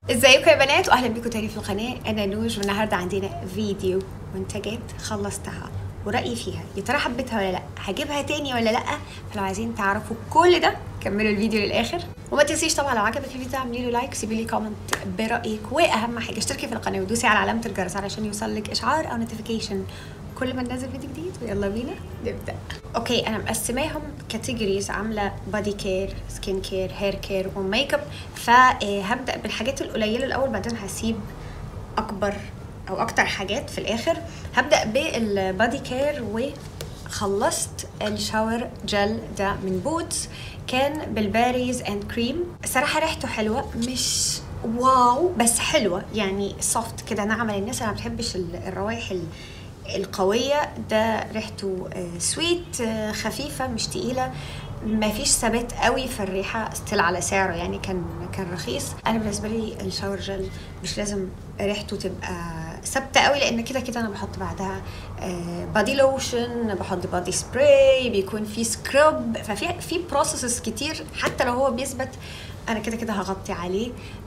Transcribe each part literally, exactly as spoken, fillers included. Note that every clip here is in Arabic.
ازيكم يا بنات واهلا بيكم تاني في القناه. انا نوج والنهارده عندنا فيديو منتجات خلصتها ورأيي فيها، يا ترى حبيتها ولا لا، هجيبها تاني ولا لا. فلو عايزين تعرفوا كل ده كملوا الفيديو للاخر، وما تنسيش طبعا لو عجبك الفيديو اعملي له لايك، سيبي لي كومنت برايك، واهم حاجه اشتركي في القناه ودوسي على علامه الجرس علشان يوصلك اشعار او نوتيفيكيشن كل ما ننزل فيديو جديد. ويلا بينا نبدا. اوكي، انا مقسماهم كاتيجوريز، عامله بادي كير، سكين كير، هير كير، وميك اب. فهبدا بالحاجات القليله الاول، بعدين هسيب اكبر او اكتر حاجات في الاخر. هبدا بالبادي كير، وخلصت الشاور جل ده من بوتس، كان بالباريز اند كريم. صراحه ريحته حلوه، مش واو بس حلوه، يعني سوفت كده ناعمه للناس اللي ما بتحبش الروائح القويه. ده ريحته سويت خفيفه مش تقيله، ما فيش ثبات قوي في الريحه، ستيل على سعره يعني كان كان رخيص. انا بالنسبه لي الشاور جل مش لازم ريحته تبقى ثابته قوي، لان كده كده انا بحط بعدها بادي لوشن، بحط بادي سبراي، بيكون في سكراب، ففي في بروسيسز كتير. حتى لو هو بيثبت انا كده كده هغطي عليه.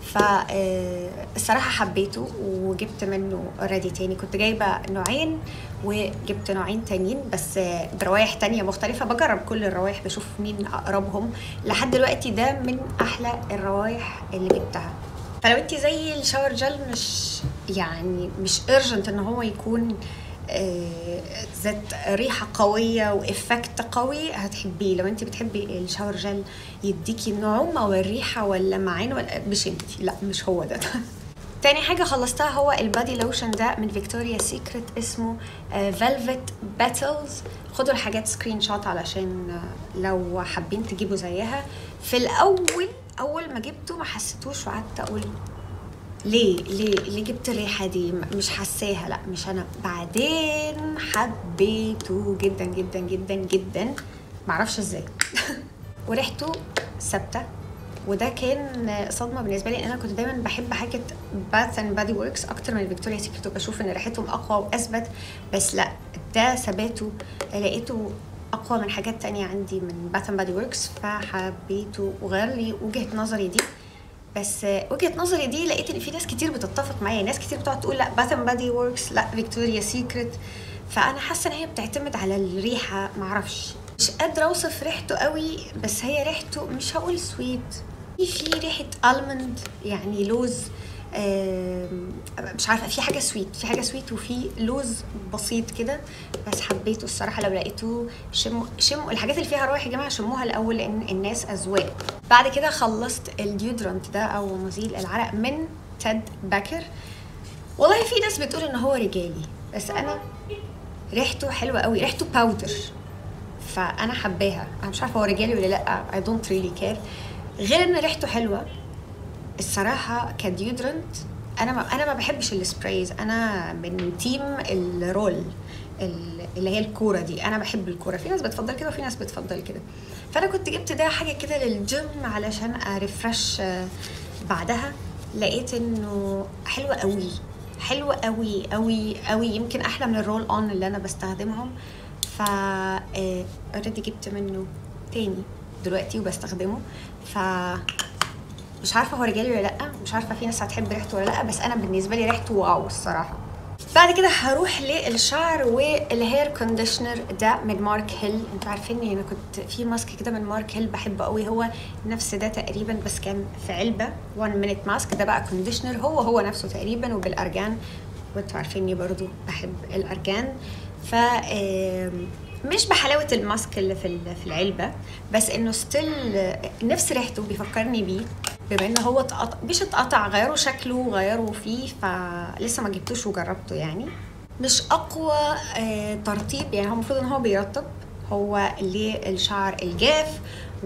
فالصراحه حبيته وجبت منه اوريدي تاني. كنت جايبه نوعين وجبت نوعين تانيين بس بروايح تانية مختلفه، بجرب كل الروايح بشوف مين اقربهم. لحد دلوقتي ده من احلى الروايح اللي جبتها. فلو انت زي الشاور جل مش يعني مش ارجنت ان هو يكون ذات ريحه قويه وافكت قوي، هتحبيه. لو انت بتحبي الشاور جل يديكي النعومه والريحه واللمعان ولا مش انت، لا مش هو ده. تاني حاجه خلصتها هو البادي لوشن ده من فيكتوريا سيكريت، اسمه فيلفت باتلز. خدوا الحاجات سكرين شوت علشان لو حابين تجيبوا زيها. في الاول اول ما جبته ما حسيتوش، وقعدت اقول ليه ليه ليه جبت الريحه دي، مش حساها، لا مش انا. بعدين حبيته جدا جدا جدا جدا، معرفش ازاي. وريحته ثابته، وده كان صدمه بالنسبه لي. انا كنت دايما بحب حاجه باث اند بادي وركس اكتر من فيكتوريا سيكريت، وبشوف ان ريحتهم اقوى واثبت، بس لا، ده ثباته لقيته اقوى من حاجات تانية عندي من باث اند بادي وركس، فحبيته وغير لي وجهه نظري دي. بس وجهه نظري دي لقيت ان في ناس كتير بتتفق معايا، ناس كتير بتقعد تقول لا باث اند بادي وركس، لا فيكتوريا سيكريت. فانا حاسه ان هي بتعتمد على الريحه، معرفش، مش قادره اوصف ريحته قوي، بس هي ريحته مش هقول سويت، في ريحه الموند يعني لوز، مش عارفه، في حاجه سويت، في حاجه سويت وفي لوز بسيط كده. بس حبيته الصراحه. لو لقيتوه شموا شموا الحاجات اللي فيها روايح يا جماعه، شموها الاول لان الناس اذواق. بعد كده خلصت الديودرنت ده او مزيل العرق من تيد باكر. والله في ناس بتقول ان هو رجالي، بس انا ريحته حلوه قوي، ريحته باودر، فانا حباها. انا مش عارفه هو رجالي ولا لا، اي دونت ريلي كير، غير ان ريحته حلوه الصراحه. كديودرنت انا ما انا ما بحبش السبرايز، انا من تيم الرول اللي هي الكوره دي. انا بحب الكوره، في ناس بتفضل كده وفي ناس بتفضل كده. فانا كنت جبت ده حاجه كده للجيم علشان ارفرش بعدها. لقيت انه حلوه قوي، حلوه قوي قوي قوي، يمكن احلى من الرول اون اللي انا بستخدمهم. ف اوريدي جبت منه تاني دلوقتي وبستخدمه. ف مش عارفه هو رجالي ولا لا، مش عارفه في ناس هتحب ريحته ولا لا، بس انا بالنسبه لي ريحته واو الصراحه. بعد كده هروح للشعر والهير كونديشنر ده من مارك هيل. انتوا عارفين انا كنت في ماسك كده من مارك هيل بحبه قوي، هو نفس ده تقريبا بس كان في علبه واحد مينيت ماسك. ده بقى كونديشنر هو هو نفسه تقريبا وبالارجان، وانتوا عارفيني برضو بحب الارجان. ف مش بحلاوه الماسك اللي في في العلبه، بس انه ستيل نفس ريحته، بيفكرني بيه. بما ان هو اتقطع، مش اتقطع، غيروا شكله غيروا فيه، فلسه ما جبتوش وجربته. يعني مش اقوى ترطيب، يعني هو المفروض ان هو بيرطب، هو للشعر الجاف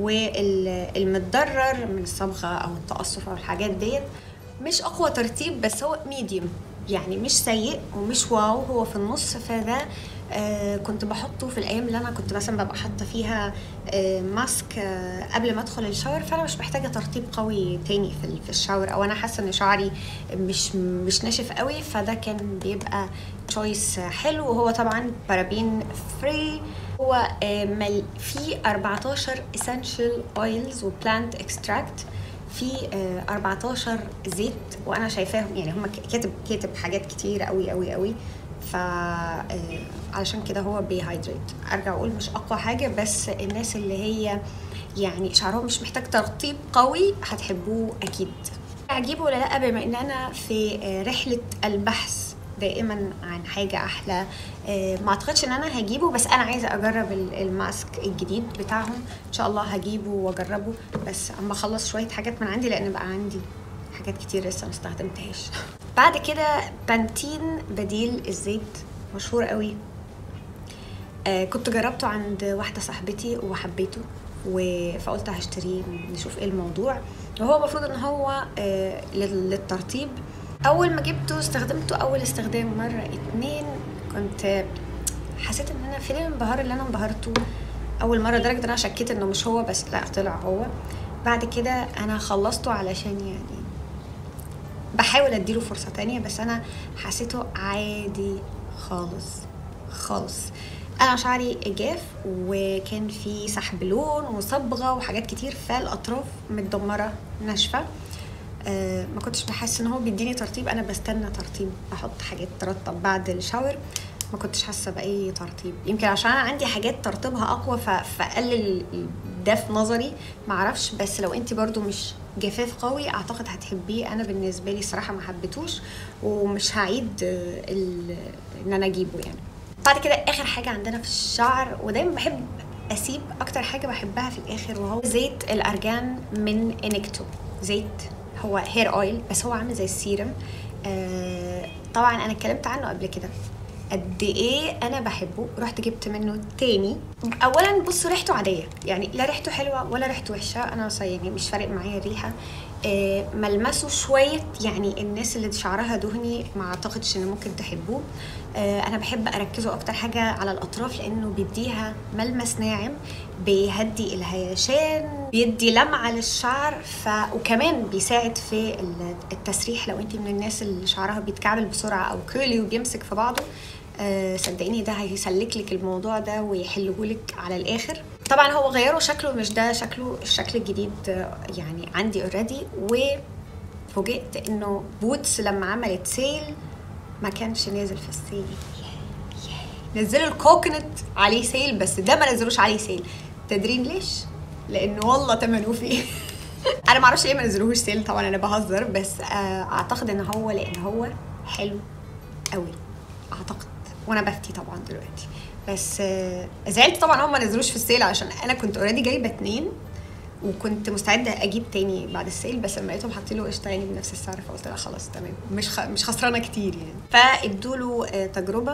والمتضرر من الصبغه او التقصف او الحاجات ديت. مش اقوى ترطيب، بس هو ميديوم، يعني مش سيء ومش واو، هو في النص. فده آه كنت بحطه في الايام اللي انا كنت مثلا ببقى حاطه فيها آه ماسك آه قبل ما ادخل الشاور، فانا مش محتاجه ترطيب قوي تاني في في الشاور، او انا حاسه ان شعري مش مش ناشف قوي. فده كان بيبقى تشويس حلو. وهو طبعا بارابين فري، هو آه فيه أربعتاشر essential oils وبلانت اكستراكت. في أربعتاشر زيت، وانا شايفاهم يعني هم كاتب كاتب حاجات كتير قوي قوي قوي، ف علشان كده هو بيهايدريت. ارجع اقول مش اقوى حاجه، بس الناس اللي هي يعني شعرهم مش محتاج ترطيب قوي هتحبوه اكيد. اجيبه ولا لا؟ بما ان انا في رحله البحث دائما عن حاجه احلى، ما اعتقدش ان انا هجيبه، بس انا عايزه اجرب الماسك الجديد بتاعهم، ان شاء الله هجيبه واجربه، بس اما اخلص شويه حاجات من عندي لان بقى عندي حاجات كتير لسه ما استخدمتهاش. بعد كده بانتين بديل الزيت مشهور قوي، آه كنت جربته عند واحده صاحبتي وحبيته، فقلت هشتريه نشوف ايه الموضوع. وهو المفروض ان هو آه للترطيب. اول ما جبته استخدمته اول استخدام مره اتنين، كنت حسيت ان انا فين الانبهار اللي انا انبهرته اول مره، لدرجه ان انا شكيت انه مش هو، بس لا طلع هو. بعد كده انا خلصته علشان يعني بحاول اديله فرصه تانية، بس انا حسيته عادي خالص خالص. انا شعري جاف وكان في سحب لون وصبغه وحاجات كتير، فالاطراف متدمره ناشفه، أه ما كنتش بحس ان هو بيديني ترطيب. انا بستنى ترطيب، بحط حاجات ترطب بعد الشاور، ما كنتش حاسه باي ترطيب. يمكن عشان انا عندي حاجات ترطيبها اقوى فقلل ده في نظري، معرفش. بس لو انت برضو مش جفاف قوي اعتقد هتحبيه. انا بالنسبه لي الصراحه ما حبيتوش ومش هعيد ان انا اجيبه يعني. بعد كده اخر حاجه عندنا في الشعر، ودايما بحب اسيب اكتر حاجه بحبها في الاخر، وهو زيت الارجان من انكتو. زيت هو هير اويل بس هو عامل زي السيرم. آه طبعا انا اتكلمت عنه قبل كده قد ايه انا بحبه، رحت جبت منه تاني. اولا بصوا ريحته عاديه يعني، لا ريحته حلوه ولا ريحته وحشه، انا يعني مش فارق معايا الريحه. آه ملمسه شويه يعني الناس اللي شعرها دهني ما اعتقدش ان ممكن تحبوه. آه انا بحب اركزه اكتر حاجه على الاطراف لانه بيديها ملمس ناعم، بيهدي الهيشان، بيدي لمعه للشعر، ف وكمان بيساعد في التسريح لو انت من الناس اللي شعرها بيتكعبل بسرعه او كيرلي وبيمسك في بعضه. أه صدقيني ده هيسلك لك الموضوع ده ويحلهولك على الاخر. طبعا هو غيروا شكله، مش ده شكله، الشكل الجديد يعني عندي اوريدي. وفوجئت انه بوتس لما عملت سيل ما كانش نازل في السيل، نزلوا الكوكونات عليه سيل بس ده ما نزلوش عليه سيل. تدرين ليش؟ لانه والله تمنه فيه. انا ما اعرفش ليه ما نزلوهوش سيل، طبعا انا بهزر، بس اعتقد ان هو لان هو حلو قوي اعتقد، وانا بفتي طبعا دلوقتي. بس زعلت طبعا هم ما نزلوش في السيل عشان انا كنت اوريدي جايبه اتنين وكنت مستعده اجيب تاني بعد السيل، بس لما لقيتهم حاطين له قشطه يعني بنفس السعر فقلت لا خلاص تمام، مش خ... مش خسرانه كتير يعني. فادوا له تجربه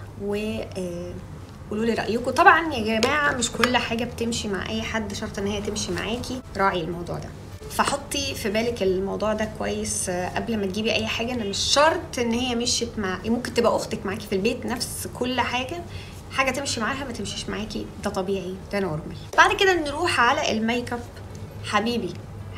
وقولوا لي رايكم. طبعا يا جماعه مش كل حاجه بتمشي مع اي حد شرط ان هي تمشي معاكي، راعي الموضوع ده. فحطي في بالك الموضوع ده كويس قبل ما تجيبي اي حاجه، ان مش شرط ان هي مشيت مع، ممكن تبقى اختك معاكي في البيت نفس كل حاجه، حاجه تمشي معاها ما تمشيش معاكي، ده طبيعي ده نورمال. بعد كده نروح على الميك اب. حبيبي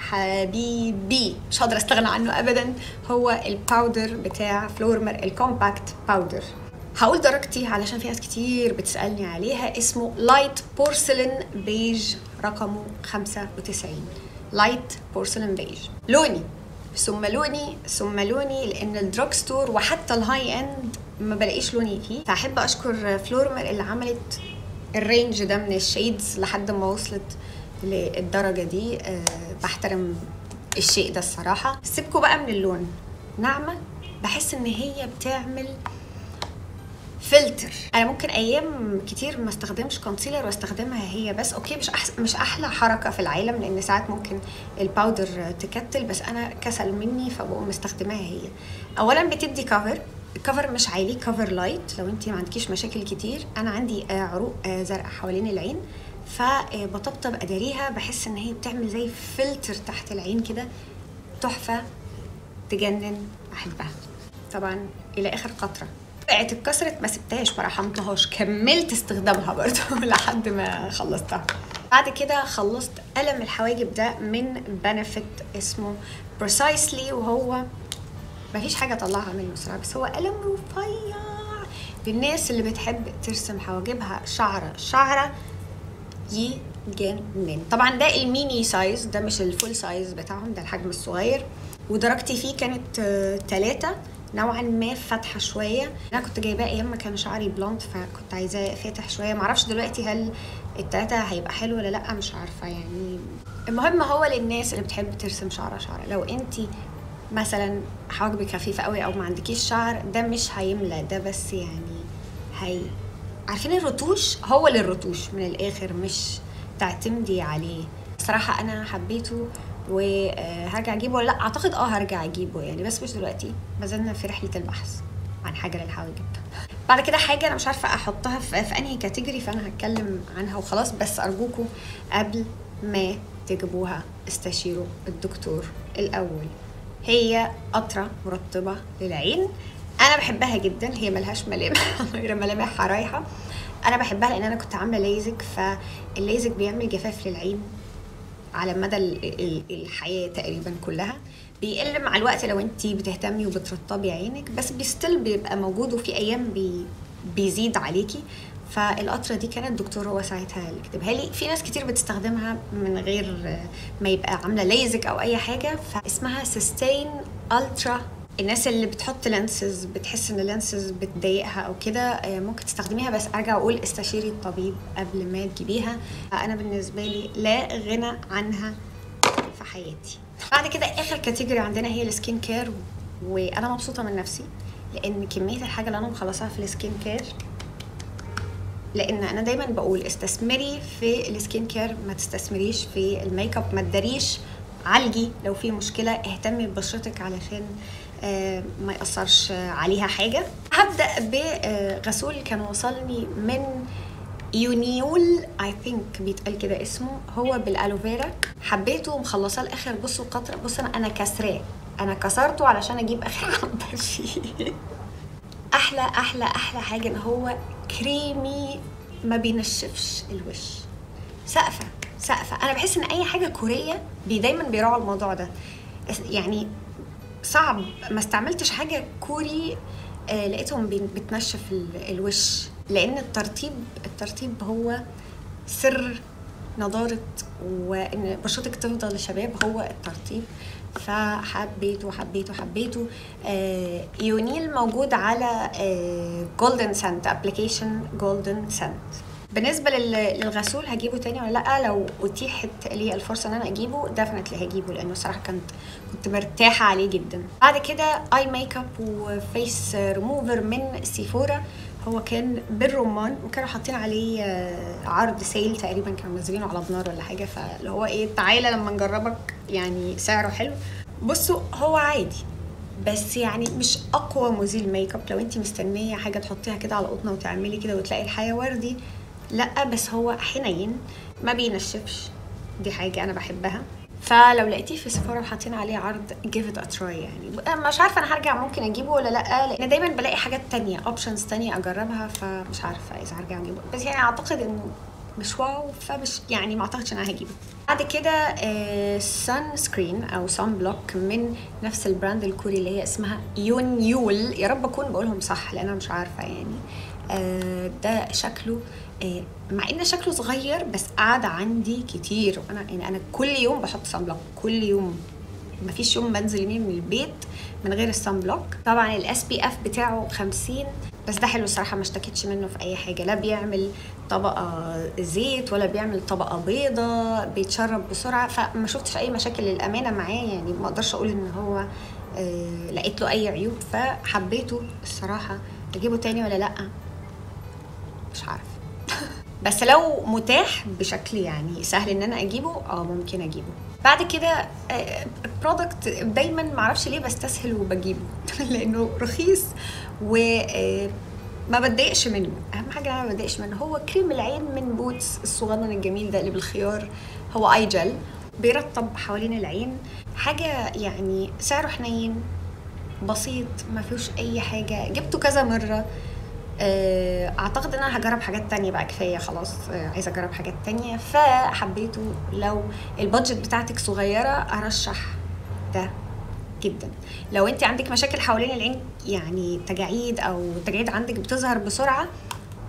حبيبي مش هقدر استغنى عنه ابدا، هو الباودر بتاع فلورمر الكومباكت باودر. هقول درجتي علشان في ناس كتير بتسالني عليها. اسمه لايت بورسلين بيج، رقمه خمسة وتسعين. لايت بورسلين بيج، لوني ثم لوني ثم لوني، لان الدروج ستور وحتى الهاي اند ما بلاقيش لوني فيه. فاحب اشكر فلورمر اللي عملت الرينج ده من الشيدز لحد ما وصلت للدرجه دي. أه بحترم الشيء ده الصراحه. سيبكوا بقى من اللون، ناعمه، بحس ان هي بتعمل فلتر. انا ممكن ايام كتير ما استخدمش كونسيلر واستخدمها هي بس. اوكي مش أحس... مش احلى حركه في العالم لان ساعات ممكن الباودر تكتل، بس انا كسل مني فبقوم مستخدماها هي. اولا بتدي كفر، الكفر مش عالي، كفر لايت لو انت ما عندكيش مشاكل كتير. انا عندي عروق زرقاء حوالين العين فبطبطب اداريها، بحس ان هي بتعمل زي فلتر تحت العين كده، تحفه تجنن، احبها. طبعا الى اخر قطره بقت اتكسرت ما سبتهاش ما رحمتهاش، كملت استخدامها برضه لحد ما خلصتها. بعد كده خلصت قلم الحواجب ده من بنفيت اسمه بريسايسلي، وهو مفيش حاجه اطلعها منه صراحه، بس هو قلم رفيع للناس اللي بتحب ترسم حواجبها شعره شعره جنن. طبعا ده الميني سايز، ده مش الفول سايز بتاعهم، ده الحجم الصغير، ودرجتي فيه كانت ثلاثة، نوعا ما فاتحه شويه. انا كنت جايباه ايام ما كان شعري بلوند، فكنت عايزاه فاتح شويه. معرفش دلوقتي هل التلاته هيبقى حلو ولا لا، مش عارفه يعني. المهم هو للناس اللي بتحب ترسم شعرها شعر. لو انتي مثلا حواجبك خفيفه قوي او ما عندكيش شعر، ده مش هيملى، ده بس يعني هي عارفين الرتوش، هو للرتوش من الاخر، مش تعتمدي عليه. صراحه انا حبيته وهرجع اجيبه ولا لا. اعتقد اه هرجع اجيبه يعني، بس مش دلوقتي، ما زلنا في رحله البحث عن حاجه للحواجب. بعد كده حاجه انا مش عارفه احطها في, في انهي كاتيجوري، فانا هتكلم عنها وخلاص. بس ارجوكم قبل ما تجيبوها استشيروا الدكتور الاول. هي قطره مرطبه للعين، انا بحبها جدا. هي ملهاش ملامح غير ملامحها رايحه. انا بحبها لان انا كنت عامله ليزك، فالليزك بيعمل جفاف للعين على مدى الحياه تقريبا كلها. بيقل مع الوقت لو انتي بتهتمي وبترطبي عينك، بس بيستل بيبقى موجود، وفي ايام بي بيزيد عليكي. فالقطره دي كانت الدكتور هو ساعتها اللي كتبها لي. في ناس كتير بتستخدمها من غير ما يبقى عامله ليزك او اي حاجه، فاسمها سستين الترا. الناس اللي بتحط لانسز بتحس ان اللانسز بتضايقها او كده ممكن تستخدميها، بس ارجع اقول استشيري الطبيب قبل ما تجيبيها. انا بالنسبه لي لا غنى عنها في حياتي. بعد كده اخر كاتيجوري عندنا هي السكين كير، وانا مبسوطه من نفسي لان كميه الحاجه اللي انا مخلصاها في السكين كير. لان انا دايما بقول استثمري في السكين كير، ما تستثمريش في الميك اب. ما تداريش، عالجي لو في مشكله، اهتمي ببشرتك علشان آه ما يأثرش عليها حاجه. هبدا بغسول كان وصلني من يونيول، اي ثينك بيتقال كده اسمه، هو بالالوفيرا. حبيته ومخلصاه الاخر. بصوا قطره، بص انا انا كسراه، انا كسرته علشان اجيب اخر حبه فيه. احلى احلى احلى حاجه ان هو كريمي، ما بينشفش الوش. سقفه سقفه. انا بحس ان اي حاجه كوريه بي دايما بيراعوا الموضوع ده يعني. صعب ما استعملتش حاجه كوري آه لقيتهم بتنشف الوش، لان الترطيب الترطيب هو سر نضاره وان بشرتك تفضل شباب، هو الترطيب. فحبيته حبيته حبيته. آه يونيل موجود على آه جولدن سنت، ابلكيشن جولدن سنت. بالنسبه للغسول هجيبه تاني ولا لا؟ لو اتيحت لي الفرصه ان انا اجيبه ديفنتلي هجيبه، لانه الصراحه كنت كنت مرتاحه عليه جدا. بعد كده اي ميك اب وفيس ريموفر من سيفورا. هو كان بالرمان، وكانوا حاطين عليه عرض سيل تقريبا، كانوا منزلينه على بنار ولا حاجه، فاللي هو ايه، تعالى لما نجربك يعني، سعره حلو. بصوا هو عادي، بس يعني مش اقوى مزيل ميك اب. لو انت مستنيه حاجه تحطيها كده على قطنه وتعملي كده وتلاقي الحياه وردي، لا، بس هو حنين ما بينشفش، دي حاجه انا بحبها. فلو لقيتيه في سيفورا وحاطين عليه عرض give it a try يعني. مش عارفه انا هرجع ممكن اجيبه ولا لا، لان دايما بلاقي حاجات تانية اوبشنز تانية اجربها، فمش عارفه اذا هرجع اجيبه. بس يعني اعتقد انه مش واو، فمش يعني ما اعتقدش ان انا هجيبه. بعد كده سان سكرين او سان بلوك من نفس البراند الكوري اللي هي اسمها يونيول. يا رب اكون بقولهم صح لان انا مش عارفه يعني. آه ده شكله آه مع ان شكله صغير، بس قاعد عندي كتير. وانا يعني انا كل يوم بحط سان بلوك، كل يوم، مفيش يوم بنزل يمين من البيت من غير السان بلوك. طبعا الاس بي اف بتاعه خمسين، بس ده حلو الصراحه، ما اشتكيتش منه في اي حاجه. لا بيعمل طبقه زيت ولا بيعمل طبقه بيضه، بيتشرب بسرعه، فما شفتش اي مشاكل للامانه معاه يعني. ما اقدرش اقول ان هو آه لقيت له اي عيوب، فحبيته الصراحه. اجيبه تاني ولا لا مش عارفه بس لو متاح بشكل يعني سهل ان انا اجيبه، اه ممكن اجيبه. بعد كده برودكت دايما معرفش ليه بستسهل وبجيبه لانه رخيص وما بتضايقش منه. اهم حاجه انا ما بتضايقش منه هو كريم العين من بوتس الصغنن الجميل ده اللي بالخيار. هو اي جل بيرطب حوالين العين، حاجه يعني سعره حنين بسيط، ما فيهوش اي حاجه. جبته كذا مره. اعتقد ان انا هجرب حاجات تانية بقى، كفايه خلاص، عايزه اجرب حاجات تانية فحبيته. لو البادجت بتاعتك صغيره ارشح ده جدا. لو انت عندك مشاكل حوالين العين يعني تجاعيد، او التجاعيد عندك بتظهر بسرعه،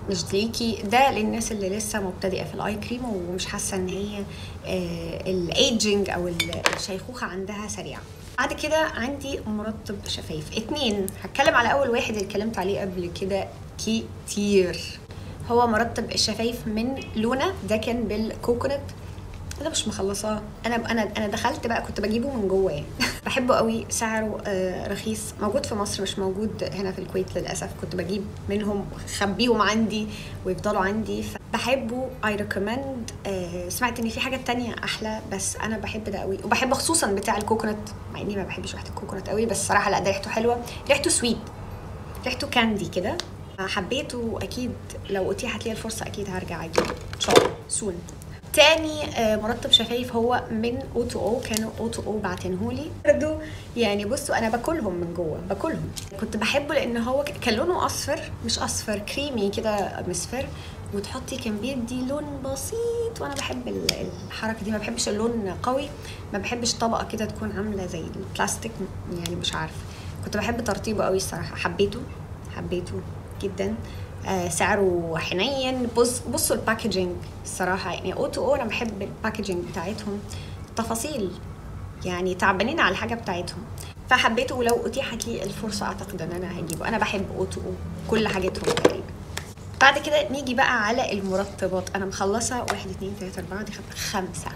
مش ليكي، ده للناس اللي لسه مبتدئه في الاي كريم ومش حاسه ان هي الايجنج او الشيخوخه عندها سريعه. بعد كده عندي مرطب شفايف اتنين، هتكلم على اول واحد اللي اتكلمت عليه قبل كده كتير، هو مرطب الشفايف من لونا، ده كان بالكوكونات. انا مش مخلصاه، انا انا انا دخلت بقى كنت بجيبه من جوه يعني. بحبه قوي، سعره آه رخيص، موجود في مصر مش موجود هنا في الكويت للاسف. كنت بجيب منهم خبيهم عندي ويفضلوا عندي، بحبه. اي ريكومند. آه سمعت ان في حاجه تانية احلى بس انا بحب ده قوي، وبحب خصوصا بتاع الكوكونات، مع اني ما بحبش ريحه الكوكونات قوي بس صراحه لا، ده ريحته حلوه، ريحته سويت، ريحته كاندي كده، حبيته. اكيد لو اتيحت لي الفرصه اكيد هرجع اجيبه ان شاء الله سون. تاني مرطب شفايف هو من او تو او، كانوا او تو او بعتنهولي برضو يعني. بصوا انا باكلهم من جوه، باكلهم. كنت بحبه لان هو كان لونه اصفر، مش اصفر كريمي كده مصفر، وتحطي كان بيدي لون بسيط، وانا بحب الحركه دي، ما بحبش اللون قوي، ما بحبش طبقه كده تكون عامله زي البلاستيك يعني، مش عارفه. كنت بحب ترطيبه قوي الصراحه، حبيته حبيته جدا. آه سعره حنين. بص بصوا الباكجينج الصراحه يعني، او تو او انا بحب الباكجينج بتاعتهم، تفاصيل يعني، تعبانين على الحاجه بتاعتهم، فحبيته. ولو اتيحت لي الفرصه اعتقد ان انا هجيبه. انا بحب او تو او كل حاجتهم تقريبا. بعد كده نيجي بقى على المرطبات. انا مخلصه واحد اتنين تلاته اربعه، دي خمسه.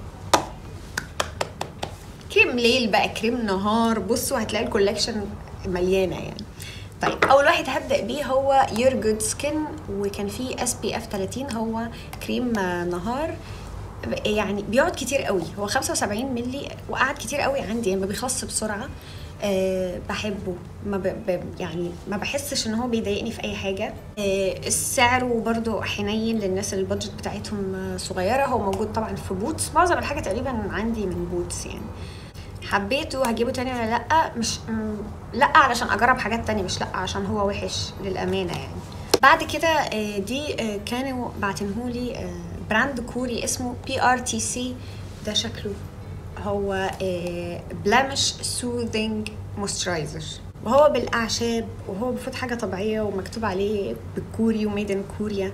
كريم ليل بقى، كريم نهار، بصوا هتلاقي الكولكشن مليانه يعني. طيب اول واحد هبدا بيه هو يور جود سكين، وكان فيه اس بي اف تلاتين، هو كريم نهار يعني، بيقعد كتير قوي، هو خمسة وسبعين مللي وقعد كتير قوي عندي يعني، ما بيخلصش بسرعه. أه بحبه، ما ب... يعني ما بحسش ان هو بيضايقني في اي حاجه. أه سعره برضو حنين للناس اللي البادجت بتاعتهم صغيره. هو موجود طبعا في بوتس، معظم الحاجه تقريبا عندي من بوتس يعني. حبيته. هجيبه تاني ولا لا؟ مش م... لا علشان اجرب حاجات تانية، مش لا عشان هو وحش للامانه يعني. بعد كده دي كانوا بعتنهولي براند كوري اسمه بي ار تي سي، ده شكله هو بلامش سوذنج مويسترايزر، وهو بالاعشاب، وهو المفروض حاجه طبيعيه، ومكتوب عليه بالكوري وميد ان كوريا.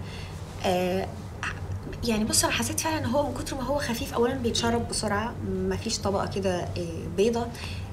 يعني بص انا حسيت فعلا ان هو من كتر ما هو خفيف، اولا بيتشرب بسرعه، مفيش طبقه كده بيضه،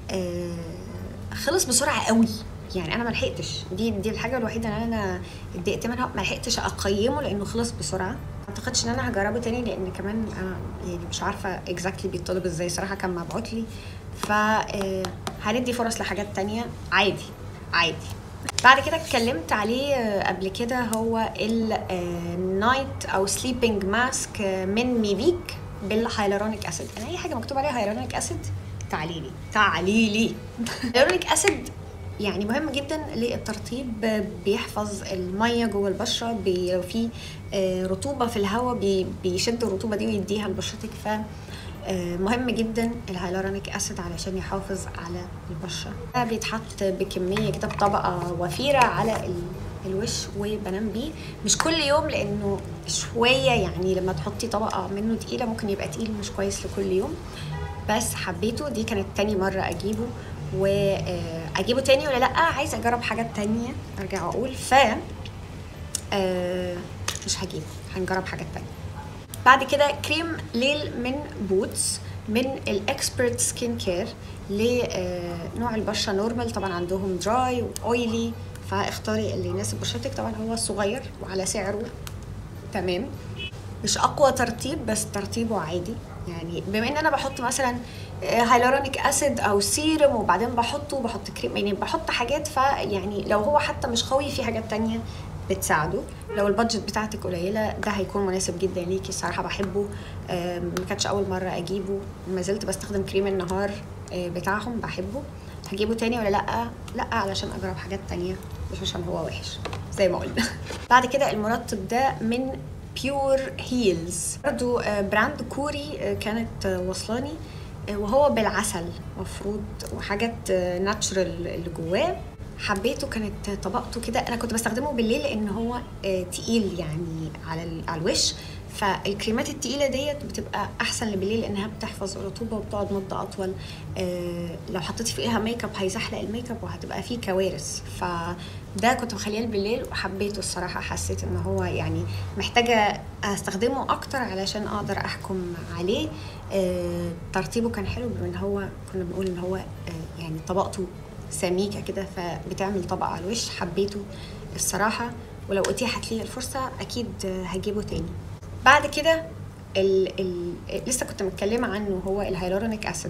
خلص بسرعه قوي يعني. انا ما لحقتش، دي دي الحاجه الوحيده اللي انا اتضايقت منها، ما لحقتش اقيمه لانه خلص بسرعه. ما اعتقدش ان انا هجربه تاني، لان كمان انا يعني مش عارفه اكزاكتلي بيطلب ازاي صراحه، كان مبعوت لي، ف هندي فرص لحاجات تانية عادي عادي. بعد كده اتكلمت عليه قبل كده، هو النايت او سليبنج ماسك من ميفيك بالهايلورونيك اسيد. انا اي حاجه مكتوب عليها هايلورونيك اسيد تعالي لي تعالي لي. هايلورونيك اسيد يعني مهم جدا للترطيب، بيحفظ الميه جوه البشره، بي لو في رطوبه في الهواء بيشد الرطوبه دي ويديها لبشرتك، ف مهم جدا الهايلورونيك اسيد علشان يحافظ على البشره. ده بيتحط بكميه كده بطبقه وفيره على الوش وبنام بيه، مش كل يوم لانه شويه يعني، لما تحطي طبقه منه تقيله ممكن يبقى تقيل مش كويس لكل يوم. بس حبيته، دي كانت تاني مره اجيبه، واجيبه تاني ولا لا؟ عايزه اجرب حاجات تانية ارجع واقول، ف مش هجيبه، هنجرب حاجات تانية. بعد كده كريم ليل من بوتس، من الاكسبرت سكين كير، لنوع البشره نورمال، طبعا عندهم دراي واويلي، فاختاري اللي يناسب بشرتك. طبعا هو صغير وعلى سعره تمام، مش اقوى ترطيب بس ترطيبه عادي يعني. بما ان انا بحط مثلا هايلورونيك اسيد او سيرم وبعدين بحطه وبحط كريم يعني، بحط حاجات، فيعني لو هو حتى مش قوي في حاجات تانية بتساعده. لو البادجت بتاعتك قليله ده هيكون مناسب جدا ليكي الصراحه. بحبه، ما كانتش اول مره اجيبه، ما زلت بستخدم كريم النهار بتاعهم، بحبه. هجيبه تاني ولا لا؟ لا علشان اجرب حاجات تانية، مش عشان هو وحش زي ما قلنا. بعد كده المرطب ده من بيور هيلز، برضو براند كوري، كانت وصلاني، وهو بالعسل مفروض وحاجات ناتشرال اللي جواه. حبيته، كانت طبقته كده، انا كنت بستخدمه بالليل لان هو تقيل يعني على على الوش، فالكريمات التقيله ديت بتبقى احسن بالليل لانها بتحفظ الرطوبه وبتقعد مده اطول. آه لو حطيتي فيها ميك اب هيزحلق الميك اب وهتبقى فيه كوارث. فده كنت مخليه بالليل وحبيته الصراحه، حسيت ان هو يعني محتاجه استخدمه اكتر علشان اقدر احكم عليه. آه ترتيبه كان حلو، بما ان هو كنا بنقول ان هو آه يعني طبقته سميكه كده فبتعمل طبقه على الوش. حبيته الصراحه، ولو اتيحت لي الفرصه اكيد هجيبه تاني. بعد كده ال ال لسه كنت متكلمه عنه، هو الهيالورونيك اسيد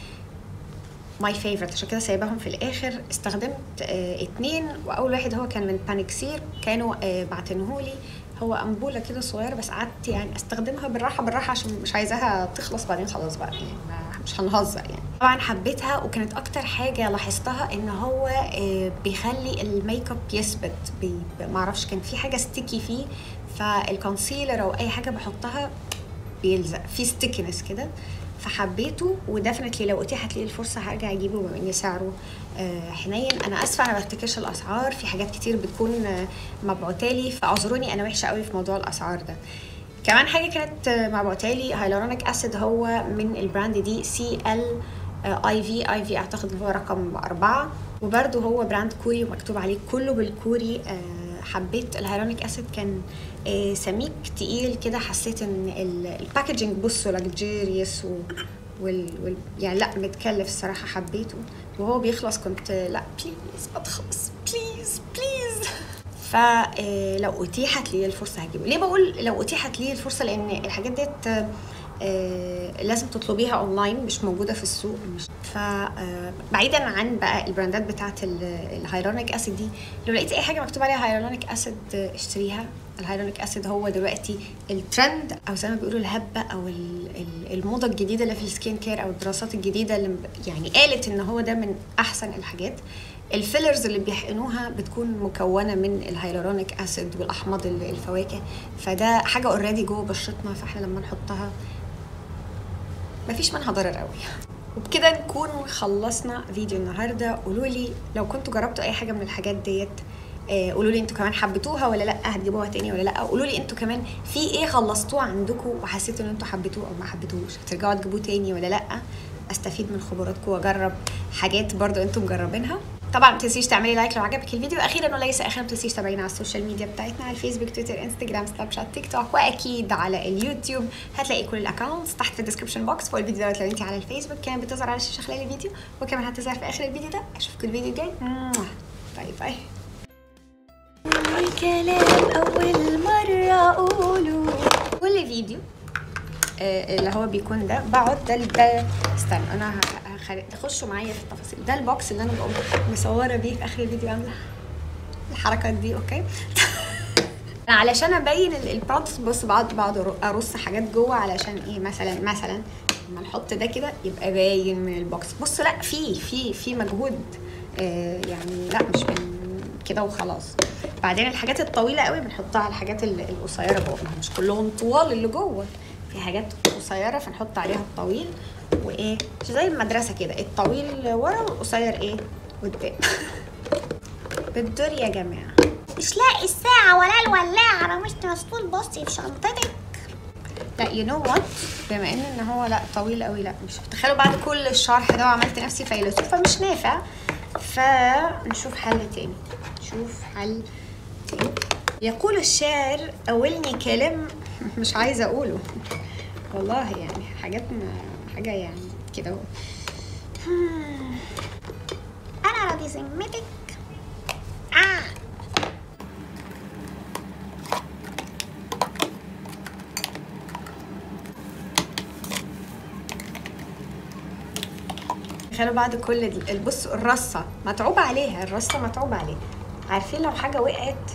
ماي فيفورت، عشان كده سايباهم في الاخر. استخدمت آه اتنين، واول واحد هو كان من بانكسير، كانوا آه بعتنهولي، هو انبوله كده صغيره، بس قعدت يعني استخدمها بالراحه بالراحه عشان مش عايزاها تخلص بعدين خلاص بقى يعني مش هنهزر يعني. طبعا حبيتها، وكانت اكتر حاجه لاحظتها ان هو آه بيخلي الميك اب يثبت. معرفش كان في حاجه ستيكي فيه، فالكونسيلر او اي حاجه بحطها بيلزق في ستيكنس كده، فحبيته. ودفنتلي لو اتيحت لي الفرصه هرجع اجيبه بما ان سعره آه حنين. انا اسفه انا ما بفتكرش الاسعار، في حاجات كتير بتكون آه مبعوتالي، فاعذروني انا وحشه قوي في موضوع الاسعار ده. كمان حاجه كانت آه مبعوتالي هيالورونيك اسيد، هو من البراند دي سي ال اي في اي في اعتقد هو رقم أربعة، وبرده هو براند كوري ومكتوب عليه كله بالكوري. آه حبيت الهيالورونيك اسيد، كان آه سميك تقيل كده، حسيت ان الباكجينج بصوا لاكجيريوس و وال... وال... يعني لا متكلف الصراحه. حبيته، وهو بيخلص كنت لا بليز ما تخلص بليز بليز. فلو اتيحت لي الفرصه هجيبه. ليه بقول لو اتيحت لي الفرصه؟ لان الحاجات ديت آه لازم تطلبيها اونلاين، مش موجوده في السوق. مش فبعيدا آه عن بقى البراندات بتاعه الهيالورونيك اسيد دي، لو لقيتي اي حاجه مكتوب عليها هيالورونيك اسيد اشتريها. الهيالورونيك اسيد هو دلوقتي الترند، او زي ما بيقولوا الهبه، او الموضه الجديده اللي في السكين كير، او الدراسات الجديده اللي يعني قالت ان هو ده من احسن الحاجات. الفيلرز اللي بيحقنوها بتكون مكونه من الهيالورونيك اسيد والاحماض الفواكه، فده حاجه اوريدي جوه بشرتنا، فاحنا لما نحطها مفيش منها ضرر قوي. وبكده نكون خلصنا فيديو النهارده. قولوا لي لو كنتوا جربتوا اي حاجه من الحاجات ديت، قولوا لي انتوا كمان حبيتوها ولا لا، هتجيبوها تاني ولا لا. قولوا لي انتوا كمان في ايه خلصتوه عندكم وحسيتوا ان انتوا حبيتوه او ما حبيتوش، هترجعوا تجيبوه تاني ولا لا. استفيد من خبراتكم واجرب حاجات برضو انتم مجربينها. طبعا ما تنسيش تعملي لايك لو عجبك الفيديو. اخيرا وليس اخيرا ما تنسيش تابعينا على السوشيال ميديا بتاعتنا، على الفيسبوك، تويتر، انستجرام، سناب شات، تيك توك، واكيد على اليوتيوب. هتلاقي كل الاكونتس تحت في الديسكربشن بوكس فوق الفيديو دوت. لو انت على الفيسبوك كانت بتظهر على الشاشه خلال الفيديو، وكمان هتظهر في اخر الفيديو ده. اشوفكم الفيديو الجاي. باي باي. الكلام اول مره اقوله كل فيديو آه اللي هو بيكون ده بقعد ده ده استنى انا هخشوا معايا في التفاصيل. ده البوكس اللي انا بقوم مصوره بيه في اخر الفيديو، عامله الحركات دي اوكي. علشان ابين البرودكت. بص بعض بعض ارص حاجات جوه علشان ايه، مثلا مثلا لما نحط ده كده يبقى باين من البوكس. بص لا في في في مجهود آه يعني، لا مش من كده وخلاص. بعدين الحاجات الطويله قوي بنحطها على الحاجات القصيره جوه، مش كلهم طوال اللي جوه، في حاجات قصيره فنحط عليها الطويل وايه زي المدرسه كده، الطويل ورا والقصير ايه قدام. بالدور يا جماعه. مش لاقي الساعه ولا الولاعه، انا مش مسطول. بصي في شنطتك. لا يو نو وات، بما ان ان هو لا طويل قوي، لا مش تخيلوا بعد كل الشرح ده وعملت نفسي فيلسوفه مش نافع. فنشوف حل تاني، نشوف حل تاني. يقول الشاعر أولني كلام مش عايزه اقوله والله، يعني حاجات حاجه يعني كده اهو. انا راضي ذمتك. اه تخيلوا بعد كل دي بص الرصه متعوب عليها، الرصه متعوب عليها. عارفين لو حاجه وقعت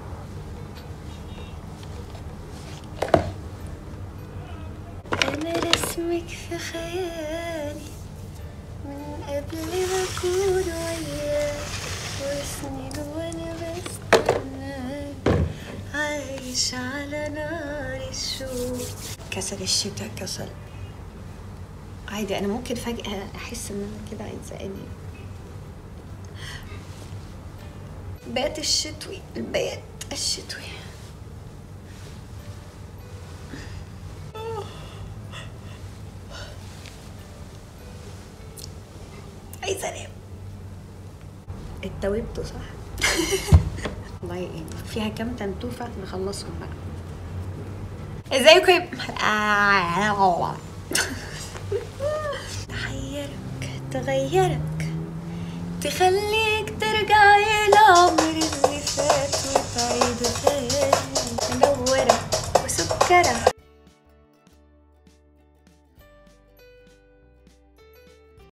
انا رسمك في خيالي من قبل ما اكون وياك، وسنين وانا بستناك عايش على نار الشوق. كسل الشتاء كسل عادي، انا ممكن فجأة احس ان انا كده عايزة انام. بات الشتوي، البيت الشتوي. عايزه انام. اتوبتوا صح؟ والله يعني فيها كام تنتوفه نخلصهم بقى. ازيكم يا تحيرك تغيرك تخليك ترجع الى العمر اللي فات